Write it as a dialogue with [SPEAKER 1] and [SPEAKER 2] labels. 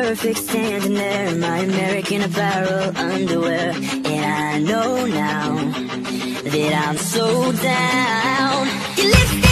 [SPEAKER 1] perfect standing there in my American Apparel underwear. And I know now that I'm so down. Your lipstick